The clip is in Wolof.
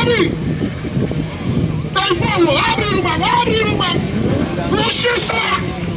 Abi! Tá bom, abre o bar, abre o bar! Justiça!